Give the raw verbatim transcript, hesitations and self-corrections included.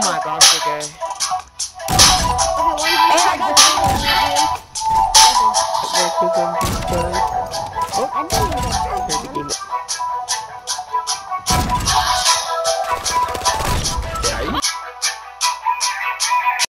my gosh, okay. Okay, one Oh, I Oh, I didn't even get did. that. Yeah,